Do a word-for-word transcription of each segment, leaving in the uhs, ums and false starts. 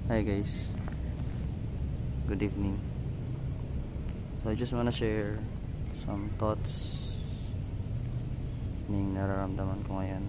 Hi guys, good evening. So I just wanna share some thoughts ng nararamdaman ko ngayon.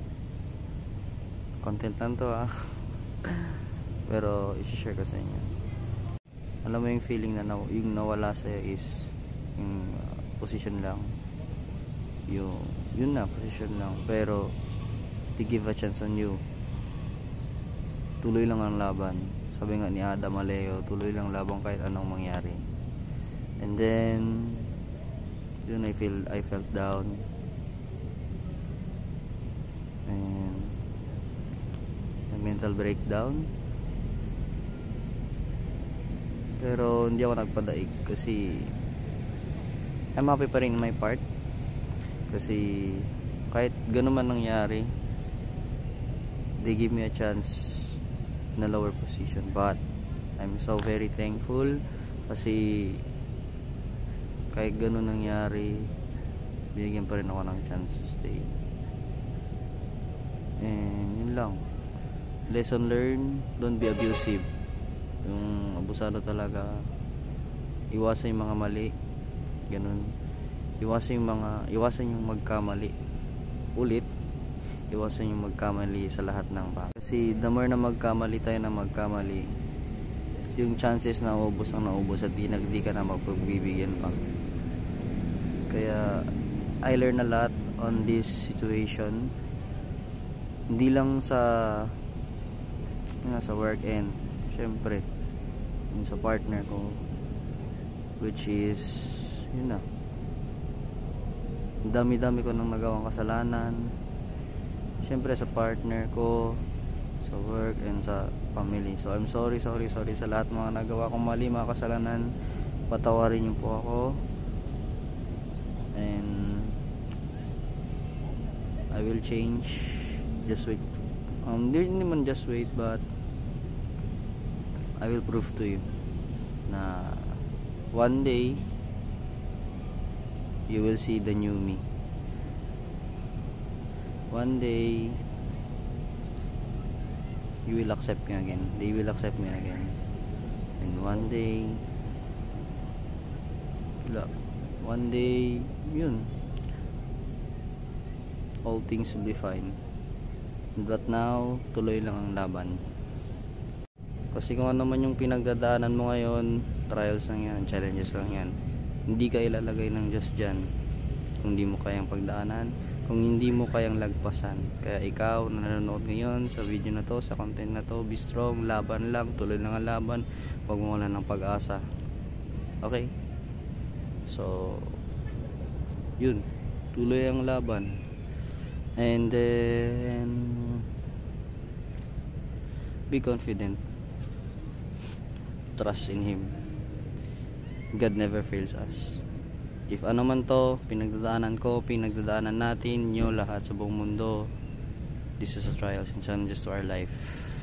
Content lang to ah. Pero i-share ko sa inyo. Alam mo yung feeling na naw yung nawala sa'yo is yung uh, position lang. Yung, yun na, position lang. Pero they give a chance on you. Tuloy lang ang laban. Sabi nga ni Adam Aleo, tuloy lang laban kahit anong mangyari. And then yun, I feel I felt down. And a mental breakdown. Pero hindi ako nagpadaig kasi I'm happy pa rin in my part. Kasi kahit ganun man nangyari, they give me a chance na lower position, but I'm so very thankful kasi kahit ganun nangyari, binigyan pa rin ako ng chance to stay. And yun lang, lesson learned, don't be abusive. Yung abusado talaga, iwasan yung mga mali, ganun. Iwasan yung mga iwasan yung magkamali ulit. Iwasan yung magkamali sa lahat ng bagay. Kasi the more na magkamali tayo na magkamali, yung chances na ubos ang naubos at di, di ka na mapagbibigyan pa. Kaya I learn a lot on this situation. Hindi lang sa nga sa work and syempre yung sa partner ko, which is yun na, dami-dami ko nang nagawang kasalanan. Siyempre sa partner ko, sa work, and sa family. So I'm sorry, sorry, sorry sa lahat mga nagawa kong mali, mga kasalanan. Patawarin niyo po ako. And I will change. Just wait. Um, hindi naman just wait, but I will prove to you na one day you will see the new me. One day you will accept me again. They will accept me again. And one day one day yun, all things will be fine. But now tuloy lang ang laban. Kasi kung ano man yung pinagdadaanan mo ngayon, trials lang yan, challenges lang yan. Hindi ka ilalagay ng Diyos dyan kung hindi mo kayang pagdaanan, kung hindi mo kayang lagpasan. Kaya ikaw na nanonood ngayon sa video na to, sa content na to, be strong, laban lang, tuloy lang ang laban, huwag mo wala ng pag-asa. Okay? So yun, tuloy ang laban. And then be confident, trust in Him. God never fails us. If ano man to, pinagdadaanan ko, pinagdadaanan natin, nyo, lahat sa buong mundo, this is a trials and challenges to our life.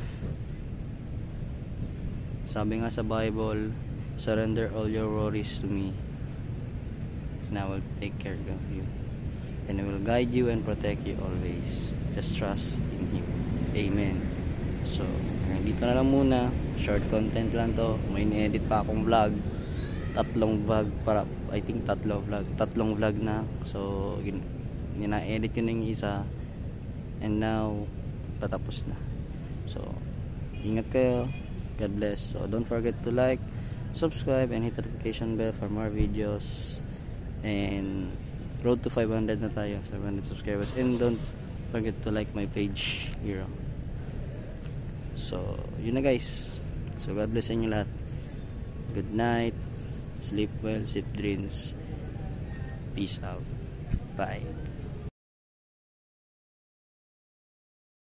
Sabi nga sa Bible, surrender all your worries to me and I will take care of you, and I will guide you and protect you always. Just trust in Him. Amen. So dito na lang muna, short content lang to. May ni-edit pa akong vlog, tatlong vlog para, I think tatlong vlog tatlong vlog na. So nina-edit ko na yung isa, and now tatapos na. So ingat kayo, God bless. So don't forget to like, subscribe, and hit the notification bell for more videos. And road to five hundred na tayo, seven hundred subscribers. And don't forget to like my page here. So yun na guys. So God bless inyo lahat. Good night, sleep well, sweet dreams. Peace out. Bye.